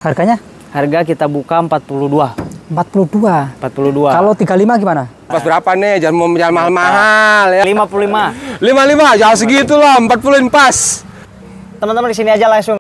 Harganya? Harga kita buka 42. 42. 42. Kalau 35 gimana? Pas berapa nih? Jangan mahal-mahal ya. 55. 55, jangan segitu lah, 40 pas. Teman-teman di sini aja langsung.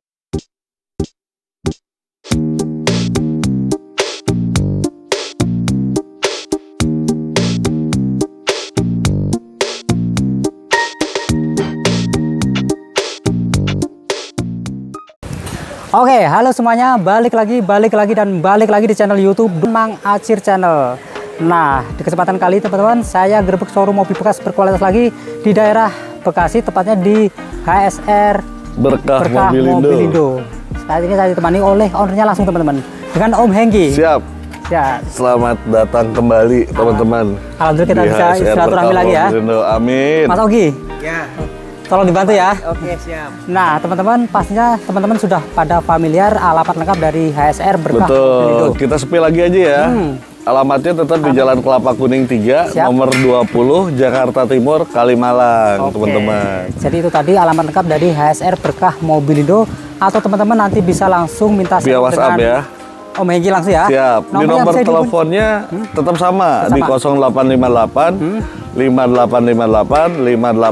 Oke, halo semuanya, balik lagi di channel YouTube Mang Acir Channel. Nah, di kesempatan kali teman-teman, saya gerbek showroom mobil bekas berkualitas lagi di daerah Bekasi, tepatnya di HSR Berkah Mobilindo. Saat ini saya ditemani oleh ownernya langsung teman-teman, dengan Om Hengki. Siap. Ya. Selamat datang kembali teman-teman. Alhamdulillah kita bisa silaturahmi lagi ya. Mobilindo. Amin. Mas Ogi. Ya. Tolong dibantu ya. Oke, siap. Nah, teman-teman, pastinya teman-teman sudah pada familiar alamat lengkap dari HSR Berkah Mobilindo. Betul. Kita sepi lagi aja ya. Alamatnya tetap di Jalan Kelapa Kuning 3, Siap. nomor 20, Jakarta Timur, Kalimalang, Oke. teman-teman. Jadi itu tadi alamat lengkap dari HSR Berkah Mobilindo, atau teman-teman nanti bisa langsung minta Via WhatsApp ya. Om Hengki langsung ya. Siap. Di nomor teleponnya tetap sama di 0858 5858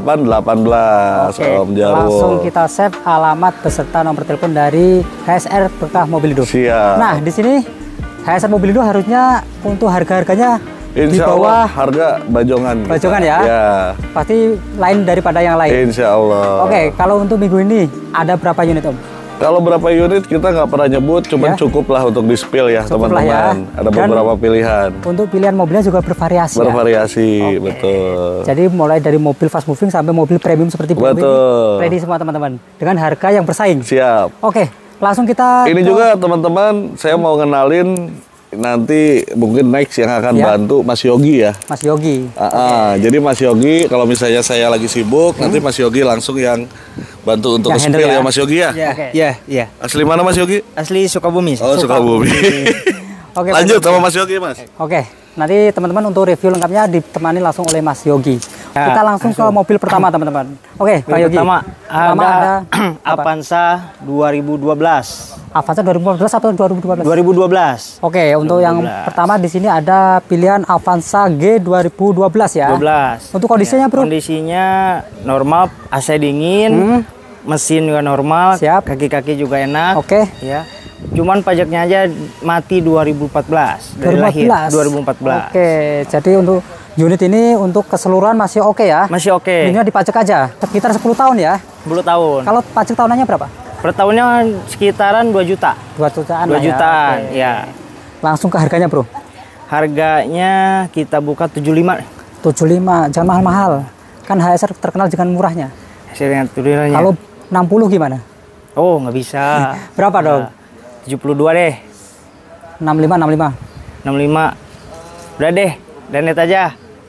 5818. Oke, Om Jarwo. langsung kita save alamat beserta nomor telepon dari HSR Berkah Mobilindo. Siap. Nah, di sini HSR Mobilindo harusnya untuk harga-harganya di Insya bawah Allah harga bajongan. bajongan kita. ya. Ya. Pasti lain daripada yang lain. Insya Allah. Oke, kalau untuk minggu ini ada berapa unit Om? Kalau berapa unit kita nggak pernah nyebut, cuman Ya. cukup lah untuk di spill ya Cukup lah ya. teman-teman. Ada Dan beberapa pilihan. Untuk pilihan mobilnya juga bervariasi. Bervariasi, Oke. betul. Jadi mulai dari mobil fast moving sampai mobil premium seperti BMW ini, Betul. ready semua teman-teman. Dengan harga yang bersaing. Siap. Oke, langsung kita Ini juga teman-teman, saya mau ngenalin nanti mungkin next yang akan Ya. bantu Mas Yogi ya. Mas Yogi. Jadi Mas Yogi, kalau misalnya saya lagi sibuk, nanti Mas Yogi langsung yang bantu untuk Yang spill handle ya ya. Mas Yogi ya. Ya, Oke. ya. Asli mana Mas Yogi? Asli Sukabumi. Oh, Sukabumi. Oke, Lanjut Mas Yogi. sama Mas Yogi, Mas. Oke, nanti teman-teman untuk review lengkapnya ditemani langsung oleh Mas Yogi. Ya, Kita langsung ke mobil pertama teman-teman. Oke, Pak Yogi. Pertama ada apa? Avanza 2012. Avanza 2014 atau 2012? 2012. Oke, untuk yang 2012. pertama di sini ada pilihan Avanza G 2012 ya. 12. Untuk kondisinya, Bro? Kondisinya normal, AC dingin, mesin juga normal, Siap. kaki-kaki juga enak. Oke. Ya. Cuman pajaknya aja mati 2014. Dari lahir 2014. Oke, jadi untuk unit ini untuk keseluruhan masih oke ya? Masih oke. Ini dipajak aja, sekitar 10 tahun ya. 10 tahun. Kalau pajak tahunannya berapa? Per tahunnya sekitaran 2 juta. 2 jutaan 2 lah ya. jutaan, Oke. ya. Langsung ke harganya, Bro. Harganya kita buka 75. 75, jangan mahal-mahal. Kan HSR terkenal dengan murahnya. Hasilnya turunan. Kalau 60 gimana? Oh, nggak bisa. Berapa dong? 72 deh. 65, 65. 65. Udah deh, dan net aja.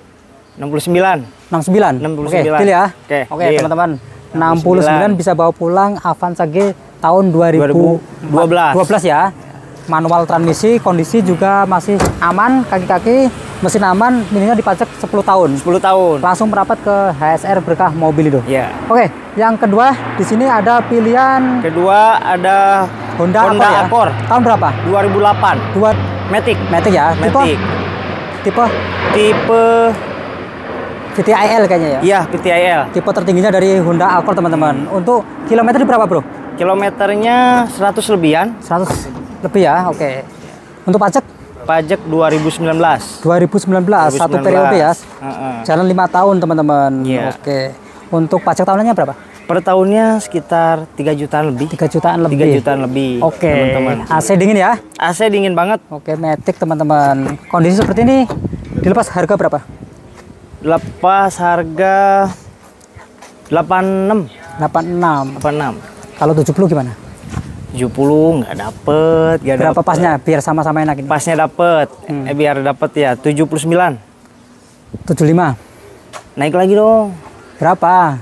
69. 69. 69. Oke, deal ya. Oke, Oke, deal. teman-teman. 69 bisa bawa pulang Avanza G tahun 2012 ya. Manual transmisi, kondisi juga masih aman, kaki-kaki mesin aman, mininya dipajak 10 tahun. 10 tahun. Langsung merapat ke HSR Berkah Mobilindo. Ya. Oke, yang kedua di sini ada pilihan Kedua ada Honda Accord. Ya? Tahun berapa? 2008. Dua Matic. Matic ya. Matic. Tipe Tipe VTIL kayaknya ya. iya, PTIL. Tipe tertingginya dari Honda Accord teman-teman. Untuk kilometer di berapa, Bro? Kilometernya 100 lebihan. 100 lebih ya. Oke. Untuk pajak Pajak 2019. 2019, satu periode ya. Jalan 5 tahun teman-teman. Iya. Oke. Untuk pajak tahunannya berapa? Per tahunnya sekitar 3 jutaan lebih. 3 jutaan lebih. 3 jutaan lebih. Oke. Teman-teman. AC dingin ya. AC dingin banget. Oke, Matic teman-teman. Kondisi seperti ini dilepas harga berapa? Lepas harga 86. 86. 86. Kalau 70 gimana? 70 nggak dapet. Nggak Berapa dapet. pasnya biar sama-sama enak ini? Pasnya dapet. Biar dapet ya 79. 75. Naik lagi dong. Berapa?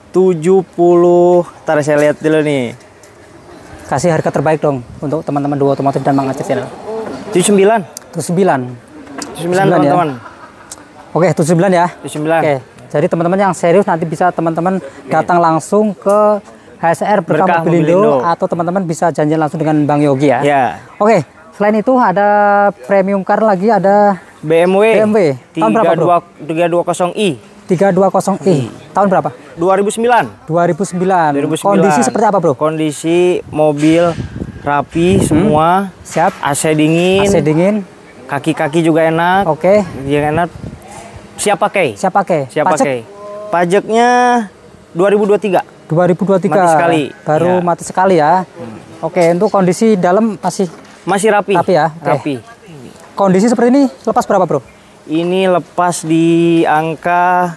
70. Ntar saya lihat dulu nih. Kasih harga terbaik dong untuk teman-teman Duo Otomotif dan Mang Acir Channel. 79. 79. 79 teman-teman. Oke, 79 ya. 79. Oke. Jadi teman-teman yang serius nanti bisa teman-teman datang langsung ke HSR Berkah Mobilindo, atau teman-teman bisa janjian langsung dengan Bang Yogi ya. Ya. Oke, selain itu ada premium car lagi, ada BMW. Tahun berapa, Bro? 320i. 320i. Tahun berapa? 2009. 2009. Kondisi seperti apa, Bro? Kondisi mobil rapi semua. Siap. AC dingin. AC dingin. Kaki-kaki juga enak. Oke. Yang enak. Siap pakai. Siap pakai. Siap Pajak? pakai. Pajaknya 2023. 2023. Mati sekali. Baru Ya. mati sekali ya. Oke, untuk kondisi dalam masih rapi. Rapi ya. Oke. Rapi. Kondisi seperti ini lepas berapa, Bro? Ini lepas di angka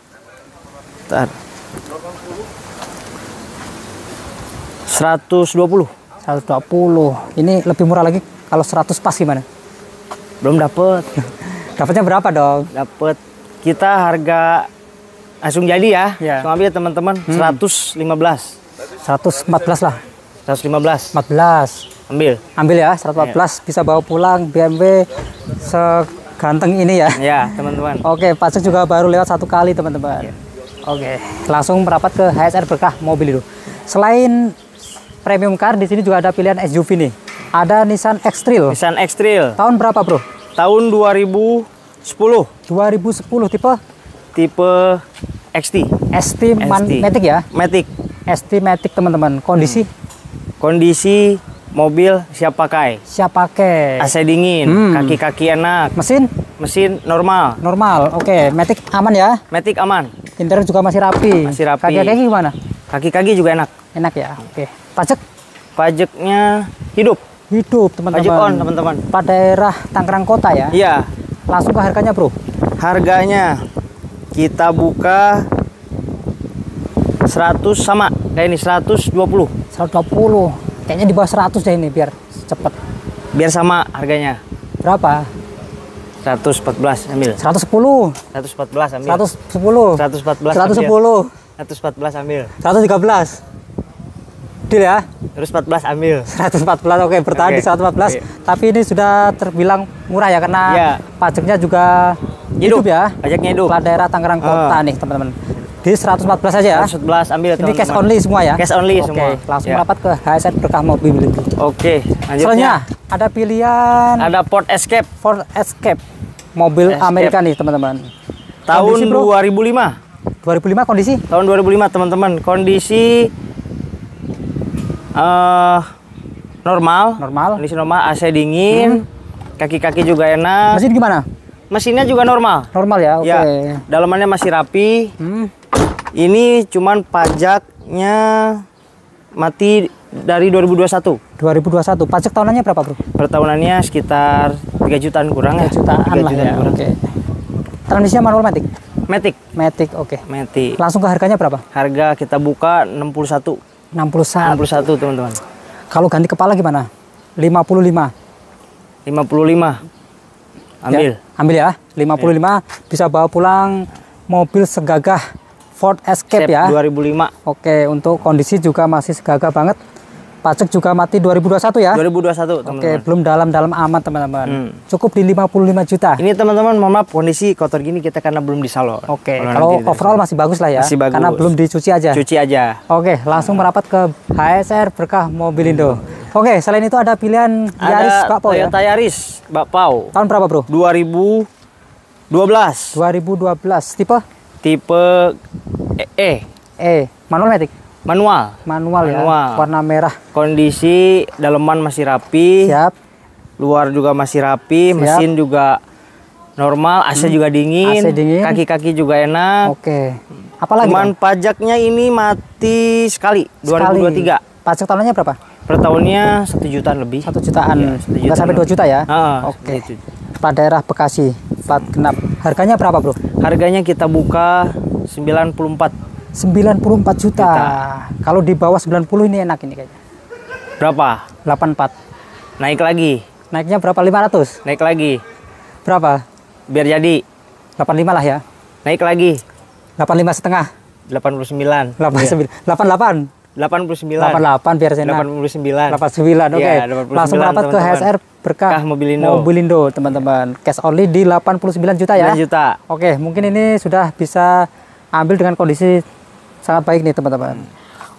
120. 120. Ini lebih murah lagi kalau 100 pas gimana? Belum dapet. Dapatnya berapa dong? Dapet. Kita harga langsung jadi ya. Ya. Langsung ambil teman-teman. 115. 114 lah. 115. 14. Ambil. Ambil ya, 114 bisa bawa pulang BMW seganteng ini ya. Ya, teman-teman. Oke, pajak juga baru lewat 1 kali, teman-teman. Oke, langsung merapat ke HSR Berkah Mobilindo. Selain premium car, di sini juga ada pilihan SUV nih. Ada Nissan X-Trail. Nissan X-Trail. Tahun berapa, Bro? Tahun 2010. 2010 tipe Tipe XT. ST Matic ya. Matic. ST Matic, teman-teman. Kondisi Kondisi mobil siap pakai. siap pakai. AC dingin, kaki-kaki enak, mesin normal. Normal. Oke, Matic aman ya. Matic aman. Interior juga masih rapi. Masih rapi. Kaki-kaki gimana? Kaki-kaki juga enak. Enak ya. Oke. Pajak Pajaknya hidup. teman-teman. Pajak on, teman-teman. Pada daerah Tangerang Kota ya. Iya. Langsung ke harganya, Bro. Harganya kita buka 100 sama. Kayak ini 120. 120. Kayaknya di bawah 100 deh ini biar cepet. Biar sama harganya. Berapa? 114 ambil. 110. 114 ambil. 110. 114 110. 114 ambil. 113. Deal ya. Terus 14 ambil. 114. Oke, bertahan Oke. di 114. Oke. Tapi ini sudah terbilang murah ya karena Iya. pajaknya juga hidup ya. Pajaknya hidup. Plat daerah Tangerang Kota nih, teman-teman. Di 114 saja ya. 114 ambil, Ini teman-teman. cash only semua ya. Cash only Oke, semua. langsung Ya. rapat ke HSR Berkah Mobilindo. Oke, Selanjutnya lanjutnya ada pilihan ada Ford Escape Ford Escape. Mobil Escape. Amerika nih, teman-teman. tahun Kondisi, Bro? 2005. 2005 kondisi Tahun 2005, teman-teman. Kondisi normal. Kondisi normal, AC dingin. Kaki-kaki juga enak. mesin gimana? Mesinnya juga normal. Normal ya. Oke. Ya, dalamannya masih rapi. Ini cuman pajaknya mati dari 2021. 2021. Pajak tahunannya berapa, Bro? Pertahunannya sekitar 3 jutaan kurang 3 ya. jutaan 3 lah jutaan ya. kurang. Oke. Transmisinya manual matic. Matic. Matic, oke. Matic. Langsung ke harganya berapa? Harga kita buka 61. 61. 61, teman-teman. Kalau ganti kepala gimana? 55. 55. Ambil. Ya, ambil ya. 55 bisa bawa pulang mobil segagah Ford Escape ya. 2005. Oke, untuk kondisi juga masih segagah banget. Pajak juga mati 2021 ya. 2021, Oke, teman-teman. belum dalam-dalam amat, teman-teman. Cukup di 55 juta. Ini teman-teman, mohon maaf kondisi kotor gini kita karena belum disalon. Oke, Kalau kalau nanti overall masih bagus lah ya. Masih bagus. Karena belum dicuci aja. cuci aja. Oke, langsung merapat ke HSR Berkah Mobilindo. Oke, selain itu ada pilihan Yaris Ada Pak Pau ya. Toyota Yaris Mbak Pau. Tahun berapa, Bro? 2012. 2012. Tipe Tipe manual matic. manual. Manual ya. Manual. Warna merah. Kondisi daleman masih rapi. Siap. Luar juga masih rapi, Siap. mesin juga normal, AC juga dingin, AC dingin. kaki-kaki juga enak. Oke. Apalagi? Cuman Bang? pajaknya ini mati sekali, 2023. Pajak tahunannya berapa? Per tahunnya 1 jutaan lebih. 1 jutaan. Iya, 1 Nggak sampai 2 juta ya? Oke. Oke. Plat daerah Bekasi, plat genap. Harganya berapa, Bro? Harganya kita buka 94. 94 juta. Kalau di bawah 90 ini enak ini kayaknya. Berapa? 84. Naik lagi. Naiknya berapa? 500. Naik lagi. Berapa? Biar jadi. 85 lah ya. Naik lagi. 85 setengah. 89. 89. 88. 89. 88 biar saya 89. 89. Oke. Iya, 89, Langsung rapat ke teman-teman. HSR Berkah Berkah Mobilindo. Mobilindo, teman-teman. Cash only di 89 juta ya. 9 juta. Oke, mungkin ini sudah bisa ambil dengan kondisi sangat baik nih, teman-teman.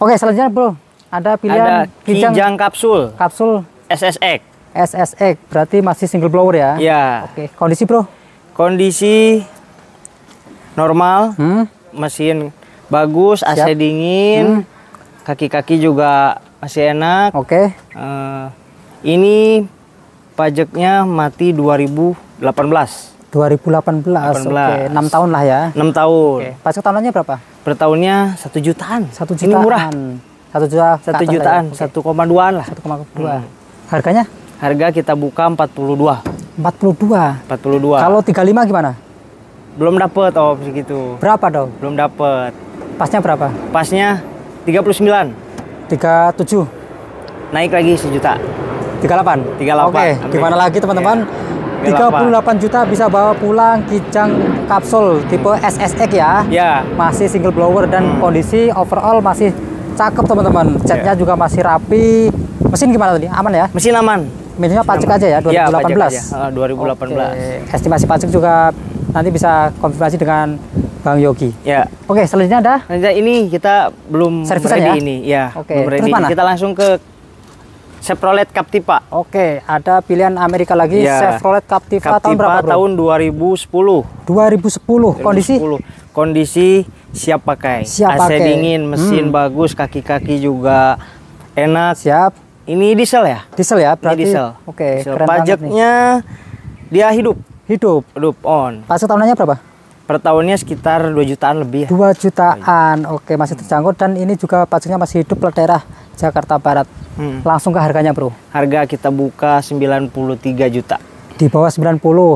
Oke, selanjutnya bro, ada pilihan Ada Kijang kapsul kapsul SSX. SSX, berarti masih single blower ya? Ya. Oke, kondisi bro? Kondisi normal, mesin bagus, AC Siap. dingin, kaki-kaki juga masih enak. Oke. Ini pajaknya mati 2018. 2018. Oke, 6 tahun lah ya. 6 tahun. Oke. Pajak tahunannya berapa? Per tahunnya 1 jutaan. 1 jutaan. Ini murah. 1 juta. 1 jutaan, 1,2-an lah. 1,2. Harganya? Harga kita buka 42. 42. 42. Kalau 35 gimana? Belum dapet segitu. Berapa dong? Belum dapet. Pasnya berapa? Pasnya 39. 37. Naik lagi 1 juta. 38. 38. Oke, gimana lagi teman-teman? 38 juta bisa bawa pulang Kijang kapsul tipe SSX ya. Ya. Masih single blower dan kondisi overall masih cakep teman-teman. Catnya juga masih rapi. Mesin gimana tadi? Aman ya? Mesin aman. Minimal pajak aja ya 2018. Ya, pajak aja. 2018. Oke. Estimasi pajak juga nanti bisa konfirmasi dengan Bang Yogi. Ya. Oke, selanjutnya ada Nah, ini kita belum servisan ready ya? ini. Ya, Oke, belum terus ready. mana? Kita langsung ke Chevrolet Captiva. Oke, ada pilihan Amerika lagi Ya. Chevrolet Captiva tahun berapa, Bro? tahun 2010. 2010. Kondisi 2010. Kondisi siap pakai. Siap AC pakai. dingin, mesin bagus, kaki-kaki juga enak. siap. Ini diesel ya? Diesel ya, berarti. Ini diesel. Oke, Diesel. keren banget nih. Pajaknya dia hidup Hidup. on. Pajak tahunannya berapa? Per tahunnya sekitar 2 jutaan lebih ya. 2 jutaan. Oke, masih terjangkau dan ini juga pajaknya masih hidup plat daerah Jakarta Barat. Langsung ke harganya, Bro. Harga kita buka 93 juta. Di bawah 90.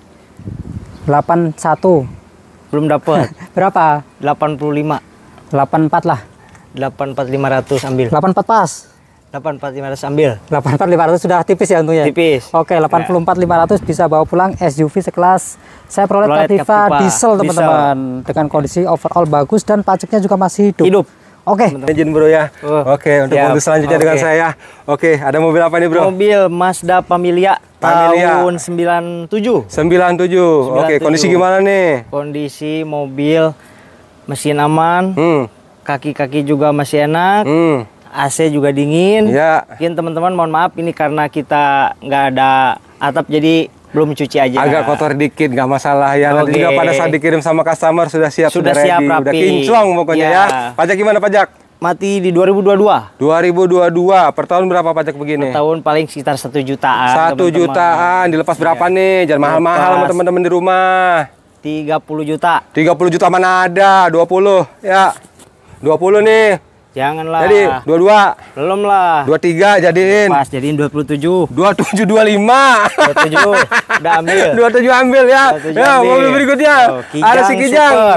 81. Belum dapat. Berapa? 85. 84 lah. 84500 ambil. 84 pas. 84500 ambil. 84.500 sudah tipis ya untungnya. Tipis. Oke, 84.500 bisa bawa pulang SUV sekelas Chevrolet Chevrolet Captiva Captiva. diesel teman-teman. Dengan kondisi overall bagus dan pajaknya juga masih hidup. Hidup. Oke. Izin bro ya. Oke, untuk siap. mobil selanjutnya dengan Oke. saya. Oke, ada mobil apa nih bro? Mobil Mazda Familia tahun 97. 97. Oke, kondisi gimana nih? Kondisi mobil mesin aman, kaki-kaki juga masih enak, AC juga dingin. Ya. Mungkin teman-teman mohon maaf ini karena kita nggak ada atap jadi belum cuci aja. Agak kotor dikit, nggak masalah ya. Nanti Oke. juga pada saat dikirim sama customer sudah siap, Sudah ready, siap, udah rapi. kinclong pokoknya ya. Ya. Pajak gimana pajak? Mati di 2022. 2022 per tahun berapa pajak begini? Tahun paling sekitar 1 jutaan. 1 teman-teman. jutaan. Dilepas berapa nih? Jangan mahal-mahal sama Dilepas. teman-teman di rumah. 30 juta. 30 juta mana ada? 20 ya. 20 nih. Janganlah. Jadi 22, Belum lah. 23 jadiin. Pas jadiin 27. 27 25. 27 udah ambil. 27 ambil ya. 27 Ya, ambil. mobil berikutnya. Oh, Ada si Kijang. Super.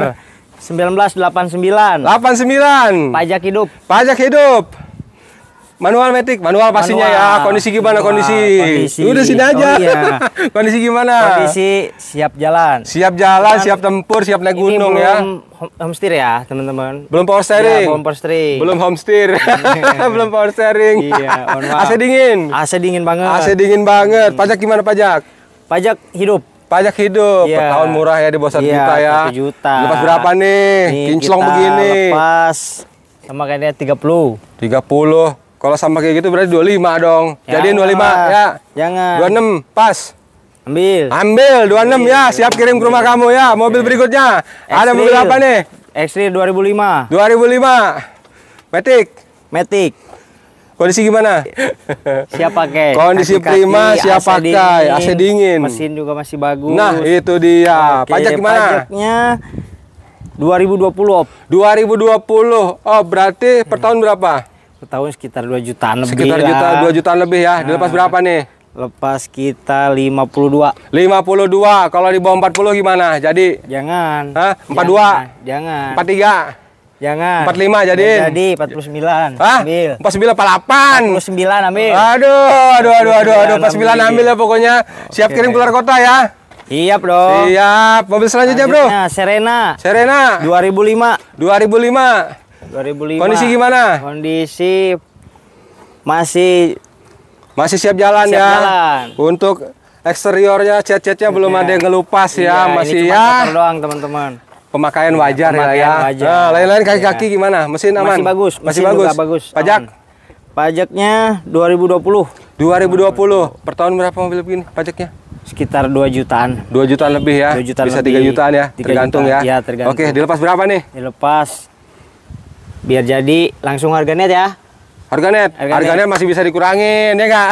1989. 89. Pajak hidup. Pajak hidup. Manual matic, manual pastinya ya. Manual. Kondisi gimana Manual, kondisi? kondisi. Udah sini aja. Oh, iya. Kondisi gimana? Kondisi siap jalan. Siap jalan, Dan siap tempur, siap naik Ini gunung belum ya. homesteer ya, teman-teman. Belum power Ya, steering. belum power steering. Belum homesteer. Belum power steering. Iya, mohon maaf. AC dingin. AC dingin banget. AC dingin banget. Pajak gimana pajak? Pajak hidup. Pajak hidup. Per Iya. tahun murah ya di bawah 1 Iya, juta ya. 1 juta. Lepas berapa nih? Nih, Kinclong kita begini. lepas sama kayaknya 30. 30. Kalau sama kayak gitu berarti 25 dong. Jadi 25 ya. Jangan. 26 pas. Ambil. Ambil 26 ya. Siap kirim ke rumah kamu ya. Mobil berikutnya. Ada mobil apa nih? X-Trail 2005. 2005. Matic. Matic. Kondisi gimana? Siap pakai. Kondisi Kaki-kaki, prima, siap pakai, AC dingin. Mesin juga masih bagus. Nah, itu dia. Oke, Pajak gimana? Pajaknya 2020 op. 2020. Oh, berarti per tahun berapa? Tahun sekitar 2 jutaan lebih. Sekitar lah. 2 jutaan lebih ya. Dilepas berapa nih? Lepas kita 52. 52. Kalau di bawah 40 gimana? Jadi Jangan. Hah? 42. Jangan. 43. Jangan. 45 jadiin. Jadi 49. Hah? Ambil. 49 48. 49 ambil. Aduh, 49 ambil ya pokoknya. Siap kirim keluar kota ya. Siap dong. Siap. Mobil selanjutnya, Bro. Selanjutnya, Serena. Serena 2005. 2005. 2005. Kondisi gimana? Kondisi masih Masih siap jalan siap ya. jalan. Untuk eksteriornya, cat-catnya belum ada yang ngelupas ya, Iya, masih ini cuma ya. kotor doang, teman-teman. pemakaian wajar ya. Wajar. Nah, lain-lain kaki-kaki gimana? Mesin aman? Masih bagus. Masih Mesin bagus. juga bagus. Pajak? Pajaknya 2020. 2020. Per tahun berapa mobil begini pajaknya? Sekitar 2 jutaan. 2 jutaan lebih ya? 2 jutaan bisa lebih. 3 jutaan ya? 3 tergantung jutaan. ya? Iya, tergantung. Oke, dilepas berapa nih? Dilepas. Biar jadi langsung harga net ya. Harganet masih bisa dikurangin ya nggak?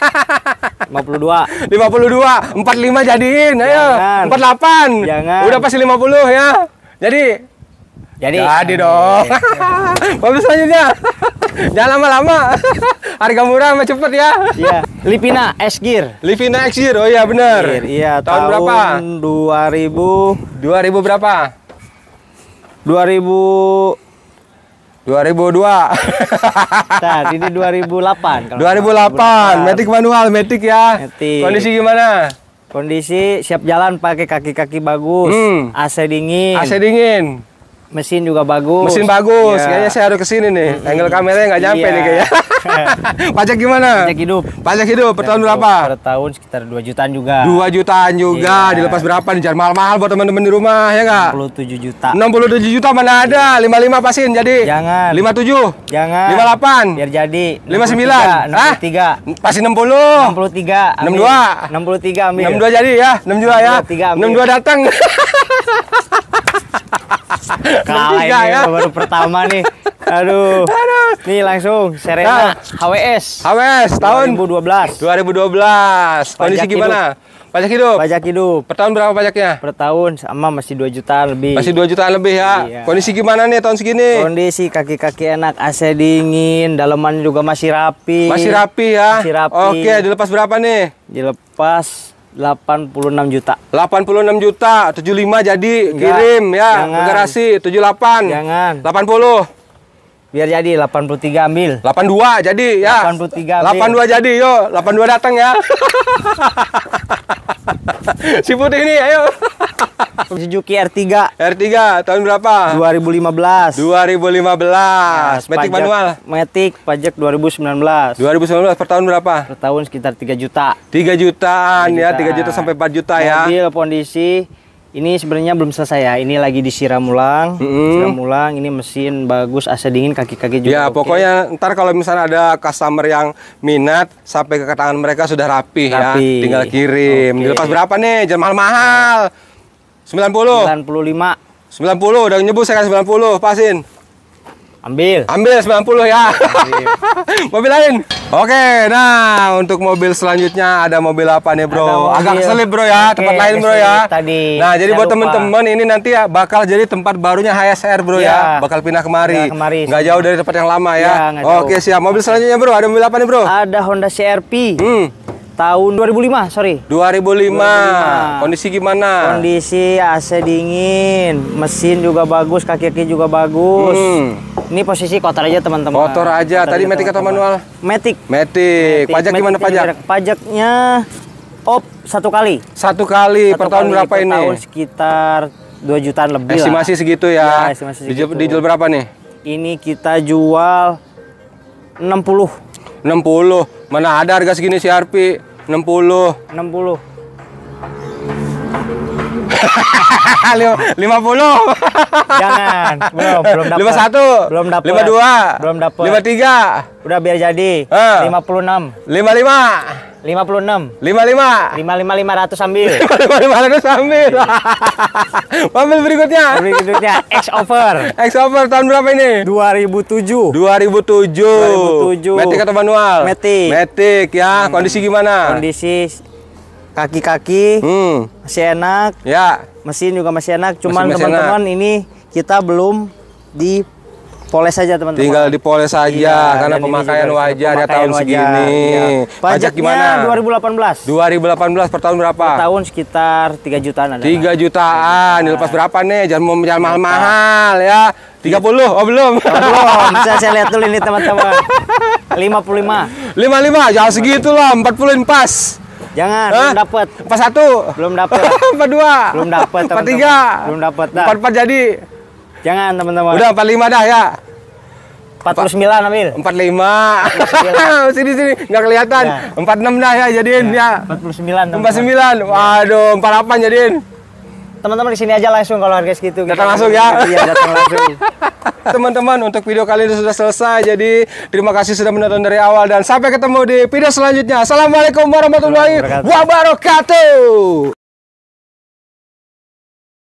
52. 52, 45 jadiin, ayo. Jangan. 48. Jangan. Udah pasti 50 ya. Jadi dong. Mobil selanjutnya. Jangan lama-lama. Harga murah sama cepet ya. Iya, Livina S-Gear. Livina X-Gear, oh iya bener. Iya, tahun berapa? 2000 berapa? 2002. Nah, ini 2008. 2008, Matic manual, Matic ya. Matic. Kondisi gimana? Kondisi siap jalan, pakai kaki-kaki bagus, AC dingin. AC dingin. Mesin juga bagus. Mesin bagus. Iya. Kayaknya saya harus kesini nih. Angle kameranya nggak nyampe Iya. nih kayaknya. Pajak gimana? Pajak hidup. Pajak hidup per tahun berapa? Per tahun sekitar 2 jutaan juga. 2 jutaan juga. Iya. Dilepas berapa nih? Jangan mahal-mahal buat teman-teman di rumah ya nggak? 67 juta. 67 juta mana ada? 55 pasin jadi. Jangan. 57. Jangan. 58. Biar jadi. 59. 63. Pasti 60. 63. 62. 63 ambil. 62 jadi ya. 62 ya. 63 ambil. 62 datang. Kalah ini ya. baru pertama nih. Aduh. Nih langsung Serena HWS. HWS tahun 2012. 2012. Kondisi Pajak gimana? Pajak hidup. Pajak hidup. Per tahun berapa pajaknya? Per tahun sama masih 2 jutaan lebih. Masih 2 jutaan lebih ya. Iya. Kondisi gimana nih tahun segini? Kondisi kaki-kaki enak, AC dingin, dalaman juga masih rapi. Masih rapi ya. Masih rapi. Oke, dilepas berapa nih? Dilepas 86 juta. 86 juta, 75 jadi Enggak. kirim ya Jangan. ke garasi 78. Jangan. 80. Biar jadi 83 ambil. 82 jadi ya. 83 ambil. 82 jadi yuk, 82 datang ya. Si putih ini ayo. Suzuki R3 R3 tahun berapa? 2015. 2015. Matic Pajak- manual. Matic pajak 2019. 2019 per tahun berapa? Per tahun sekitar 3 juta. 3 jutaan ya, 3 juta sampai 4 juta ya. Mobil kondisi ini sebenarnya belum selesai ya. Ini lagi disiram ulang. Siram ulang. Ini mesin bagus, AC dingin, kaki-kaki juga. Ya, oke. pokoknya ntar kalau misalnya ada customer yang minat sampai ke tangan mereka sudah rapi ya, Rapi. tinggal kirim. Oke. Dilepas berapa nih? Jangan mahal-mahal. 90. 95 90 udah nyebut saya kasih 90, pasin. ambil. Ambil 90 ya. Mobil lain. Oke, nah untuk mobil selanjutnya ada mobil apa nih, Bro? Ada mobil. Agak keselip, Bro ya, Oke, tempat lain, Bro ya. keselip tadi. Nah, jadi Saya buat lupa. temen-temen ini nanti ya bakal jadi tempat barunya HSR, Bro ya. Iya. Bakal pindah kemari. Pindah kemari. Nggak jauh dari tempat yang lama ya. Iya, nggak jauh. Oke, siap. Mobil selanjutnya, Bro. Ada mobil apa nih, Bro? Ada Honda CR-V Hmm. tahun 2005, sorry. 2005. Kondisi gimana? Kondisi AC dingin, mesin juga bagus, kaki-kaki juga bagus. Ini posisi kotor aja teman-teman. Kotor aja. Tadi Matic atau manual? Matic. Matic. Pajak Matic gimana ini pajak? Pajaknya op 1 kali. 1 kali. Per Satu tahun kali berapa per ini? Tahun sekitar 2 jutaan lebih Estimasi lah. segitu Ya, ya. estimasi Dijual, segitu. dijual berapa nih? Ini kita jual 60. 60. Mana ada harga segini si RP? 60. 60. 50. Jangan. Belum dapat. 51. Belum dapat. 52. Belum dapat. 53. Udah biar jadi. 56. 55. 56. 55. 500 ambil. 55 sambil. Mobil berikutnya. Berikutnya X-Over X-Over tahun berapa ini? 2007. 2007. 2007. Matic atau manual? Matic. Matic ya. Kondisi gimana? Kondisi kaki-kaki masih enak, Ya. mesin juga masih enak. Cuman Masih teman-teman ini kita belum dipoles saja teman-teman. Tinggal dipoles saja Iya, karena dan ini pemakaian juga wajar ya pemakaian tahun wajar, segini. iya. Pajak Pajaknya gimana? 2018. 2018 per tahun berapa? Per tahun sekitar 3 jutaan ada. 3 jutaan. Dilepas berapa nih? Jangan mahal-mahal ya. 30. Oh, belum. Belum, saya lihat dulu ini teman-teman. 55. 55. Jangan segitu lah. 40 pas. Jangan, Hah? belum dapat. 41. Belum dapat. 42. Belum dapat, teman-teman. 43. Belum dapat dah. 44 jadi. Jangan, teman-teman. Udah 45 dah ya. 49 ambil. 45. Sini nggak kelihatan. Ya. 46 dah ya jadiin ya. 49, teman-teman. 49. Waduh, 48 jadiin. teman-teman di sini aja langsung kalau harga segitu. Datang langsung ya. Iya, datang langsung. Teman-teman, untuk video kali ini sudah selesai. Jadi terima kasih sudah menonton dari awal dan sampai ketemu di video selanjutnya. Assalamualaikum warahmatullahi wabarakatuh.